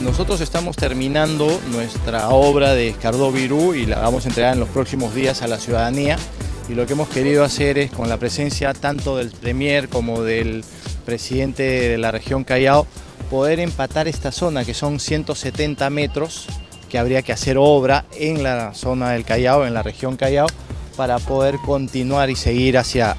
Nosotros estamos terminando nuestra obra de Escardó Virú y la vamos a entregar en los próximos días a la ciudadanía. Y lo que hemos querido hacer es, con la presencia tanto del Premier como del presidente de la región Callao, poder empatar esta zona, que son 170 metros, que habría que hacer obra en la zona del Callao, en la región Callao, para poder continuar y seguir hacia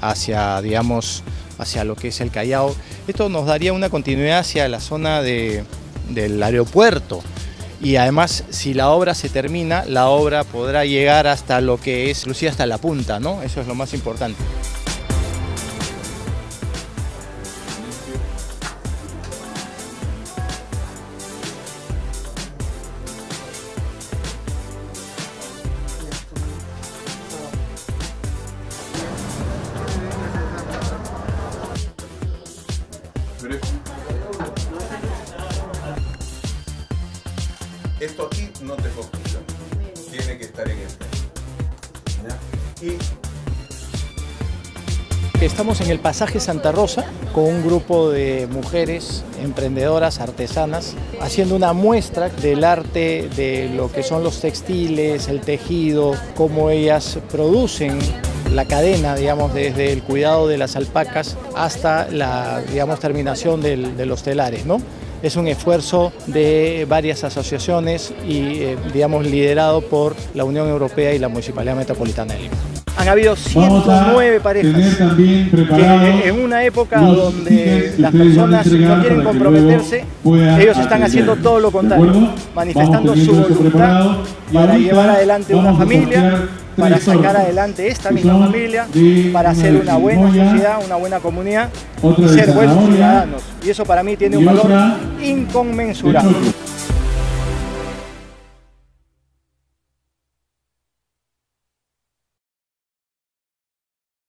lo que es el Callao. Esto nos daría una continuidad hacia la zona del aeropuerto. Y además, si la obra se termina, la obra podrá llegar hasta lo que es, inclusive hasta la punta, ¿no? Eso es lo más importante. Esto aquí no te funciona, tiene que estar en este. Estamos en el pasaje Santa Rosa con un grupo de mujeres emprendedoras, artesanas, haciendo una muestra del arte de lo que son los textiles, el tejido, cómo ellas producen la cadena, digamos, desde el cuidado de las alpacas hasta la, digamos, terminación de los telares, ¿no? Es un esfuerzo de varias asociaciones y, digamos, liderado por la Unión Europea y la Municipalidad Metropolitana de Lima. Han habido 109 parejas que en una época donde las personas no quieren comprometerse, ellos están haciendo todo lo contrario, manifestando su voluntad para llevar adelante una familia, para sacar adelante esta misma familia, para hacer una buena sociedad, una buena comunidad y ser buenos ciudadanos. Y eso para mí tiene un valor inconmensurable.